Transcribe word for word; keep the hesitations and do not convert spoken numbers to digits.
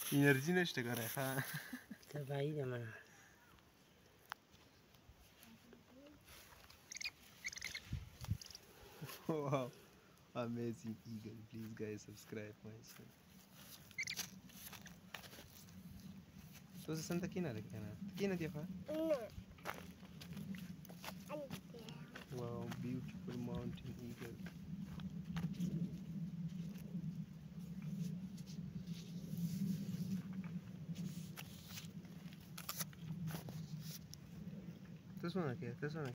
Energy नष्ट कर रहा है तो भाई जमाना Wow, amazing eagle. Please guys subscribe my channel. तो संता किना रखे ना किना दिया फा Wow, beautiful mountain eagle. तो सुना क्या तो सुना